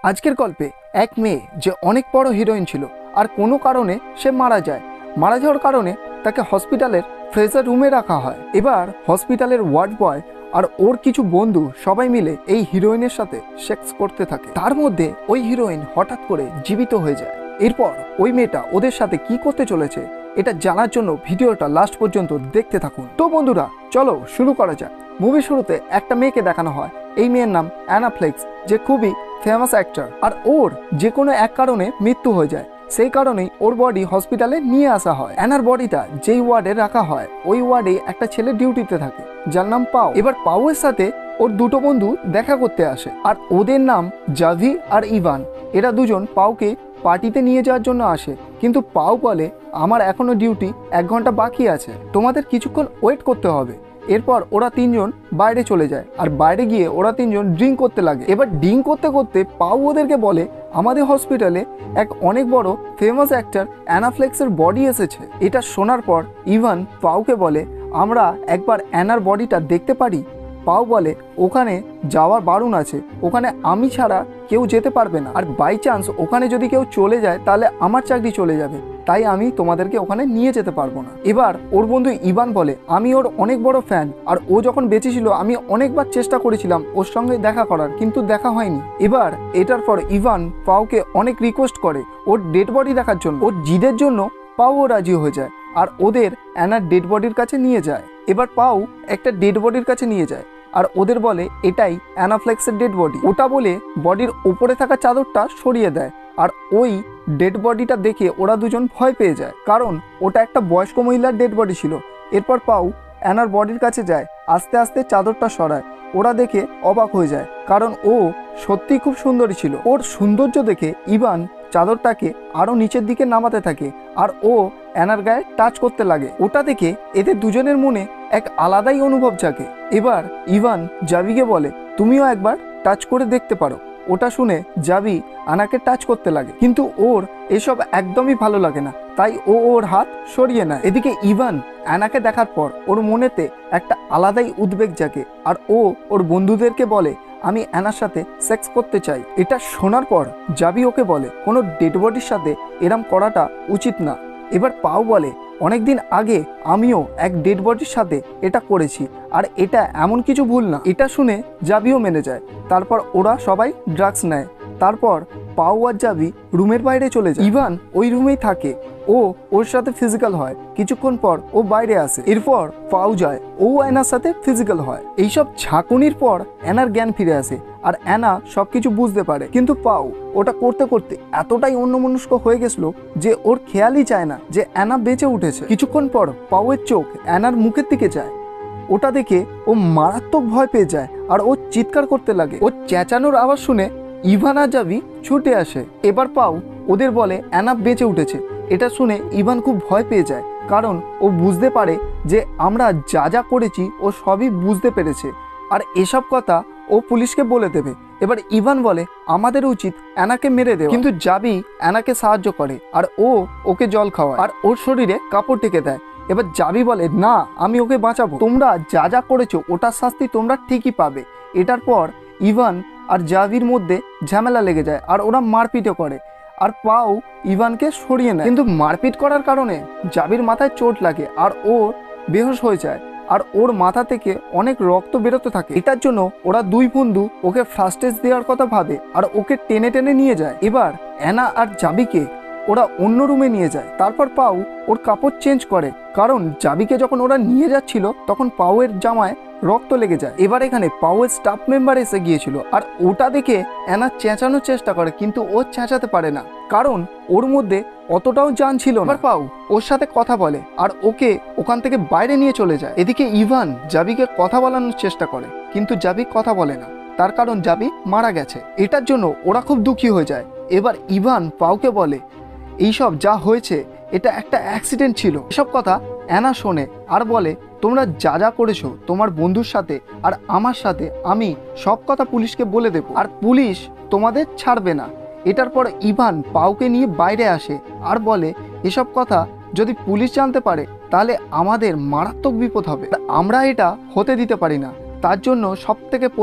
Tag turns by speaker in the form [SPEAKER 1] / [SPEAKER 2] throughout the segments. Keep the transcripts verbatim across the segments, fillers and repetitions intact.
[SPEAKER 1] আজকের গল্পে এক মেয়ে যে অনেক বড় হিরোইন ছিল আর কোনো কারণে সে মারা যায়। মারা যাওয়ার কারণে তাকে হসপিটালের ফ্রেজার রুমে রাখা হয়। এবার হসপিটালের ওয়ার্ড বয় আর ওর কিছু বন্ধু সবাই মিলে এই হিরোইনের সাথে সেক্স করতে থাকে। তার মধ্যে ওই হিরোইন হঠাৎ করে জীবিত হয়ে যায়। এরপর ওই মেয়েটা ওদের সাথে কি করতে চলেছে এটা জানার জন্য ভিডিওটা লাস্ট পর্যন্ত দেখতে থাকুন। তো বন্ধুরা চলো শুরু করা যাক। মুভি শুরুতে একটা মেয়েকে দেখানো হয়। এই মেয়ের নাম অ্যানা ফ্লেক্স, যে খুবই ফেমাস অ্যাক্টর। আর ওর যে কোনো এক কারণে মৃত্যু হয়ে যায়, সেই কারণেই ওর বডি হসপিটালে নিয়ে আসা হয়। অ্যানার বডিটা যেই ওয়ার্ডে রাখা হয় ওই ওয়ার্ডে একটা ছেলে ডিউটিতে থাকে যার নাম পাও। এবার পাওয়ের সাথে ওর দুটো বন্ধু দেখা করতে আসে আর ওদের নাম জাভি আর ইভান। এরা দুজন পাওকে পার্টিতে নিয়ে যাওয়ার জন্য আসে, কিন্তু পাও বলে আমার এখনো ডিউটি এক ঘন্টা বাকি আছে, তোমাদের কিছুক্ষণ ওয়েট করতে হবে। এরপর ওরা তিনজন বাইরে চলে যায় আর বাইরে গিয়ে ওরা তিনজন ড্রিঙ্ক করতে লাগে। এবার ড্রিঙ্ক করতে করতে পাও ওদেরকে বলে আমাদের হসপিটালে এক অনেক বড় ফেমাস অ্যাক্টর অ্যানা ফ্লেক্সের বডি এসেছে। এটা শোনার পর ইভান পাওকে বলে আমরা একবার অ্যানার বডিটা দেখতে পারি। পাও বলে ওখানে যাওয়ার বারণ আছে, ওখানে আমি ছাড়া কেউ যেতে পারবে না, আর বাই চান্স ওখানে যদি কেউ চলে যায় তাহলে আমার চাকরি চলে যাবে, তাই আমি তোমাদেরকে ওখানে নিয়ে যেতে পারবো না। এবার ওর বন্ধু ইভান বলে আমি ওর অনেক বড় ফ্যান, আর ও যখন বেঁচে ছিল আমি অনেকবার চেষ্টা করেছিলাম ওর সঙ্গে দেখা করার, কিন্তু দেখা হয়নি। এবার এটার পর ইভান পাওকে অনেক রিকোয়েস্ট করে ওর ডেড বডি দেখার জন্য। ওর জিদের জন্য পাও রাজি হয়ে যায় আর ওদের অ্যানার ডেড বডির কাছে নিয়ে যায়। এবার পাও একটা ডেড বডির কাছে নিয়ে যায় আর ওদের বলে এটাই অ্যানা ফ্লেক্সের ডেড বডি। ওটা বলে বডির ওপরে থাকা চাদরটা সরিয়ে দেয় আর ওই ডেড বডিটা দেখে ওরা দুজন ভয় পেয়ে যায়, কারণ ওটা একটা বয়স্ক মহিলার ডেড বডি ছিল। এরপর পাও অ্যানার বডির কাছে যায়, আস্তে আস্তে চাদরটা সরায়। ওরা দেখে অবাক হয়ে যায়, কারণ ও সত্যি খুব সুন্দরী ছিল। ওর সৌন্দর্য দেখে ইভান চাদরটাকে আরো নিচের দিকে নামাতে থাকে আর ও অ্যানার গায়ে টাচ করতে লাগে। ওটা দেখে এদের দুজনের মনে এক আলাদাই অনুভব জাগে। এবার ইভান জাভিকে বলে তুমিও একবার টাচ করে দেখতে পারো। ওটা শুনে জাভি আনাকে টাচ করতে লাগে, কিন্তু ওর এসব একদমই ভালো লাগে না, তাই ও ওর হাত সরিয়ে নেয়। এদিকে ইভান অ্যানাকে দেখার পর ওর মনেতে একটা আলাদাই উদ্বেগ জাগে আর ও ওর বন্ধুদেরকে বলে আমি অ্যানার সাথে সেক্স করতে চাই। এটা শোনার পর জাভি ওকে বলে কোনো ডেড বডির সাথে এরম করাটা উচিত না। এবার পাও বলে অনেকদিন আগে আমিও এক ডেড বডির সাথে এটা করেছি আর এটা এমন কিছু ভুল না। এটা শুনে জাভিও মেনে যায়। তারপর ওরা সবাই ড্রাগস নেয়। তারপর পাও আর জাভি রুমের বাইরে চলে যায়। ইভান ওই রুমেই থাকে, ও ওর সাথে ফিজিক্যাল হয়। কিছুক্ষণ পর ও বাইরে আসে। এরপর পাও যায়, ও অ্যানার সাথে ফিজিক্যাল হয়। এইসব ঝাঁকুনির পর অ্যানার জ্ঞান ফিরে আসে আর অ্যানা সবকিছু বুঝতে পারে, কিন্তু পাও ওটা করতে করতে এতটাই অন্যমনস্ক হয়ে গেছিল যে ওর খেয়ালই চায় না যে অ্যানা বেঁচে উঠেছে। কিছুক্ষণ পর পাওয়ের চোখ অ্যানার মুখের দিকে যায়। ওটা দেখে ও মারাত্মক ভয় পেয়ে যায় আর ও চিৎকার করতে লাগে। ও চেঁচানোর আওয়াজ শুনে ইভান আর জাভি ছুটে আসে। এবার পাও ওদের বলে অ্যানা বেঁচে উঠেছে। এটা শুনে ইভান খুব ভয় পেয়ে যায়, কারণ ও বুঝতে পারে যে আমরা যা যা করেছি ও সবই বুঝতে পেরেছে আর এসব কথা ও পুলিশকে বলে দেবে। এবার ইভান বলে আমাদের উচিত অ্যানাকে মেরে দেয়, কিন্তু জাভি অ্যানাকে সাহায্য করে আর ও ওকে জল খাওয়ায় আর ওর শরীরে কাপড় টেকে দেয়। এবার জাভি বলে না আমি ওকে বাঁচাবো, তোমরা যা যা করেছো ওটার শাস্তি তোমরা ঠিকই পাবে। এটার পর ইভান আর জাভির মধ্যে ঝামেলা লেগে যায় আর ওরা মারপিটও করে আর পাও ইভানকে সরিয়ে নেয়, কিন্তু মারপিট করার কারণে জাভির মাথায় চোট লাগে আর ও বেহুশ হয়ে যায় আর ওর মাথা থেকে অনেক রক্ত বেরোতে থাকে। এটার জন্য ওরা দুই বন্ধু ওকে ফার্স্ট এড দেওয়ার কথা ভাবে আর ওকে টেনে টেনে নিয়ে যায়। এবার অ্যানা আর জাভিকে ওরা অন্য রুমে নিয়ে যায়। তারপর পাও ওর কাপড় চেঞ্জ করে, কারণ জাভিকে যখন ওরা নিয়ে যাচ্ছিল তখন পাওয়ের জামায় রক্ত লেগে যায়। এবার এখানে পাওয়ের স্টাফ মেম্বার এসে গিয়েছিল আর ওটা দেখে অ্যানা চেঁচানোর চেষ্টা করে, কিন্তু ও চেঁচাতে পারে না, কারণ ওর মধ্যে অতটাও জান ছিল না। পাও ওর সাথে কথা বলে আর ওকে ওখান থেকে বাইরে নিয়ে চলে যায়। এদিকে ইভান জাভিকে কথা বলানোর চেষ্টা করে, কিন্তু জাভি কথা বলে না, তার কারণ জাভি মারা গেছে। এটার জন্য ওরা খুব দুঃখী হয়ে যায়। এবার ইভান পাওকে বলে এইসব যা হয়েছে এটা একটা অ্যাক্সিডেন্ট ছিল। এসব কথা অ্যানা শোনে আর বলে তোমরা যা যা করেছো তোমার বন্ধুর সাথে আর আমার সাথে আমি সব কথা পুলিশকে বলে দেব আর পুলিশ তোমাদের ছাড়বে না। এটার পর ইভান পাওকে নিয়ে বাইরে আসে আর বলে এসব কথা যদি পুলিশ জানতে পারে তাহলে আমাদের মারাত্মক বিপদ হবে, আমরা এটা হতে দিতে পারি না। তার জন্য সব থেকে প্রথম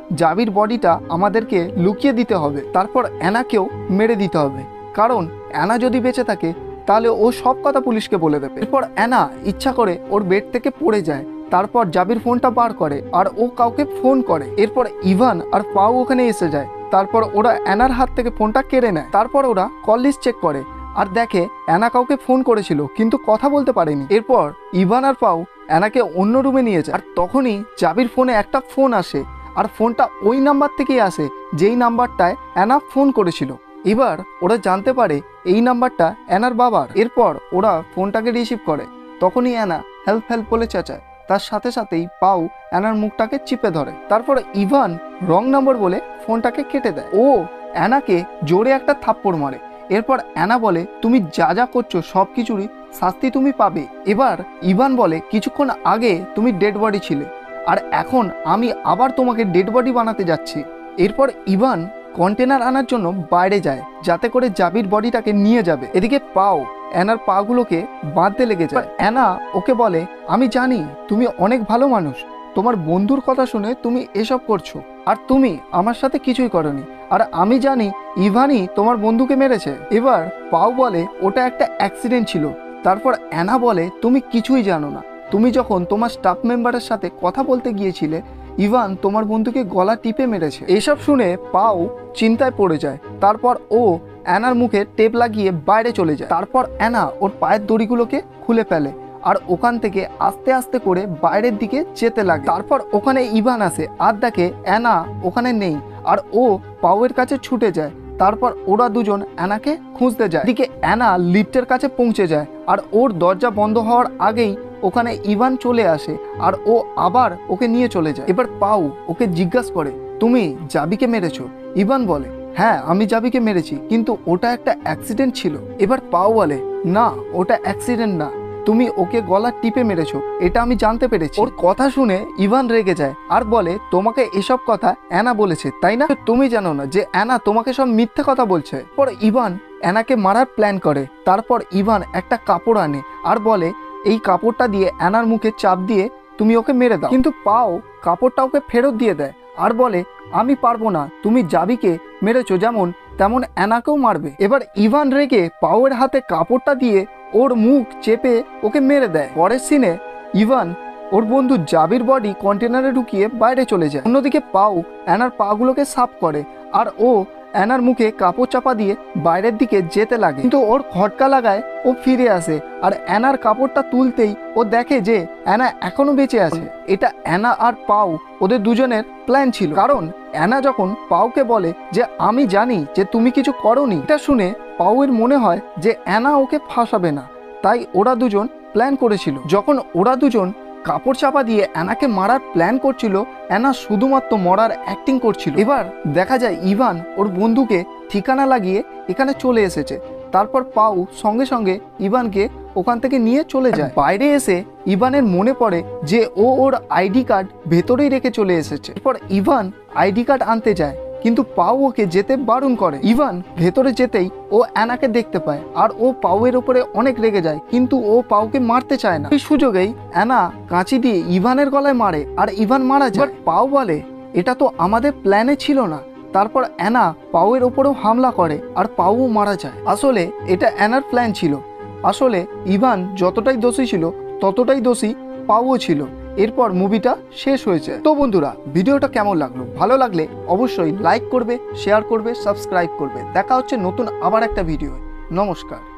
[SPEAKER 1] জাবির বডিটা আমাদেরকে লুকিয়ে দিতে হবে, তারপর অ্যানাকেও মেরে দিতে হবে, কারণ অ্যানা যদি বেঁচে থাকে তাহলে ও সব কথা পুলিশকে বলে দেবে। এরপর অ্যানা ইচ্ছা করে ওর বেড থেকে পড়ে যায়, তারপর জাবির ফোনটা বার করে আর ও কাউকে ফোন করে। এরপর ইভান আর পাও ওখানে এসে যায়, তারপর ওরা অ্যানার হাত থেকে ফোনটা কেড়ে নেয়। তারপর ওরা কল লিস্ট চেক করে আর দেখে অ্যানা কাউকে ফোন করেছিল কিন্তু কথা বলতে পারেনি। এরপর ইভান আর পাও অ্যানাকে অন্য রুমে নিয়ে যায়, আর তখনই জাবির ফোনে একটা ফোন আসে, আর ফোনটা ওই নাম্বার থেকেই আসে যেই নাম্বারটায় অ্যানা ফোন করেছিল। এবার ওরা জানতে পারে এই নাম্বারটা অ্যানার বাবার। এরপর ওরা ফোনটাকে রিসিভ করে, তখনই অ্যানা হেল্প হেল্প বলে চেঁচায়। তার সাথে সাথেই পাও অ্যানার মুখটাকে চিপে ধরে। তারপর ইভান রং নাম্বার বলে ফোনটাকে কেটে দেয়। ও অ্যানাকে জোরে একটা থাপ্পড় মারে। এরপর অ্যানা বলে, তুমি যা যা করছো সব কিছুরই শাস্তি তুমি পাবে। এবার ইভান বলে, কিছুক্ষণ আগে তুমি ডেড বডি ছিলে, আর এখন আমি আবার তোমাকে ডেড বডি বানাতে যাচ্ছি। এরপর ইভান কন্টেনার আনার জন্য বাইরে যায়, যাতে করে জাবির বডিটাকে নিয়ে যাবে। এদিকে পাও অ্যানার পাগুলোকে বাঁধতে লেগে যায়। অ্যানা ওকে বলে, আমি জানি তুমি অনেক ভালো মানুষ, তোমার বন্ধুর কথা শুনে তুমি এসব করছো, আর তুমি আমার সাথে কিছুই করনি, আর আমি জানি ইভানই তোমার বন্ধুকে মেরেছে। এবার পাও বলে, ওটা একটা অ্যাক্সিডেন্ট ছিল। তারপর অ্যানা বলে, তুমি কিছুই জানো না, তুমি যখন তোমার স্টাফ মেম্বারের সাথে কথা বলতে গিয়েছিলে ইভান তোমার বন্ধুকে গলা টিপে মেরেছে। এসব শুনে পাও চিন্তায় পড়ে যায়। তারপর ও অ্যানার মুখে টেপ লাগিয়ে বাইরে চলে যায়। তারপর অ্যানা ওর পায়ের দড়িগুলোকে খুলে ফেলে আর ওখান থেকে আস্তে আস্তে করে বাইরের দিকে যেতে লাগে। তারপর ওখানে ইভান আসে আর দেখে অ্যানা ওখানে নেই, আর ও পাওয়ের কাছে ছুটে যায়। তারপর ওরা দুজন অ্যানাকে খুঁজতে যায়। এদিকে অ্যানা লিফটের কাছে পৌঁছে যায়, আর ওর দরজা বন্ধ হওয়ার আগেই ওখানে ইভান চলে আসে আর ও আবার ওকে নিয়ে চলে যায়। এবার পাও ওকে জিজ্ঞাসা করে, তুমি জাবিকে মেরেছো? ইভান বলে, হ্যাঁ আমি জাবিকে মেরেছি, কিন্তু ওটা একটা অ্যাক্সিডেন্ট ছিল। এবার পাও বলে, না ওটা অ্যাক্সিডেন্ট না, তুমি ওকে গলা টিপে মেরেছো, এটা আমি জানতে পেরেছি। ওর কথা শুনে ইভান রেগে যায় আর বলে, তোমাকে এসব কথা অ্যানা বলেছে তাই না? তুমি জানো না যে অ্যানা তোমাকে সব মিথ্যে কথা বলছে? পর ইভান অ্যানাকে মারার প্ল্যান করে। তারপর ইভান একটা কাপড় আনে আর বলে, এই কাপড়টা দিয়ে অ্যানার মুখে চাপ দিয়ে তুমি ওকে মেরে দাও। কিন্তু পাও কাপড়টা ওকে ফেরত দিয়ে দেয় আর বলে, আমি পারবো না, তুমি জাবিকে মেরেছো যেমন তেমন অ্যানাকেও মারবে। এবার ইভান রেগে পাওয়ের হাতে কাপড়টা দিয়ে ওর মুখ চেপে ওকে মেরে দেয়। পরের সিনে ইভান ওর বন্ধু জাবির বডি কন্টেনারে ঢুকিয়ে বাইরে চলে যায়। অন্যদিকে পাও অ্যানার পাগুলোকে সাফ করে আর ও অ্যানার মুখে কাপড় চাপা দিয়ে বাইরের দিকে যেতে লাগে, কিন্তু ওর খটকা লাগায় ও ফিরে আসে। আর অ্যানার কাপড়টা তুলতেই ও দেখে যে অ্যানা এখনো বেঁচে আছে। এটা অ্যানা আর পাও ওদের দুজনের প্ল্যান ছিল, কারণ অ্যানা যখন পাওকে বলে যে আমি জানি যে তুমি কিছু করোনি, এটা শুনে পাওয়ের মনে হয় যে অ্যানা ওকে ফাঁসাবে না, তাই ওরা দুজন প্ল্যান করেছিল। যখন ওরা দুজন কাপড় চাপা দিয়ে অ্যানাকে মারার প্ল্যান করছিল, অ্যানা শুধুমাত্র মরার অ্যাক্টিং করছিল। এবার দেখা যায় ইভান ওর বন্ধুকে ঠিকানা লাগিয়ে এখানে চলে এসেছে। তারপর পাও সঙ্গে সঙ্গে ইভানকে ওখান থেকে নিয়ে চলে যায়। বাইরে এসে ইভানের মনে পড়ে যে ও ওর আইডি কার্ড ভেতরেই রেখে চলে এসেছে। এরপর ইভান আইডি কার্ড আনতে যায়, কিন্তু পাও ওকে যেতে বারণ করে। ইভান ভেতরে যেতেই ও অ্যানাকে দেখতে পায় আর ও পাওয়ের ওপরে অনেক রেগে যায়, কিন্তু ও পাওকে মারতে চায় না। এই সুযোগেই অ্যানা কাঁচি দিয়ে ইভানের গলায় মারে আর ইভান মারা যায়। পাও বলে, এটা তো আমাদের প্ল্যানে ছিল না। তারপর অ্যানা পাওয়ের ওপরেও হামলা করে আর পাও মারা যায়। আসলে এটা অ্যানার প্ল্যান ছিল। আসলে ইভান যতটাই দোষী ছিল ততটাই দোষী পাও ছিল। এরপর মুভিটা শেষ হয়েছে। তো বন্ধুরা, ভিডিওটা কেমন লাগলো? ভালো লাগলে অবশ্যই লাইক করবে, শেয়ার করবে, সাবস্ক্রাইব করবে। দেখা হচ্ছে নতুন আবার একটা ভিডিও। নমস্কার।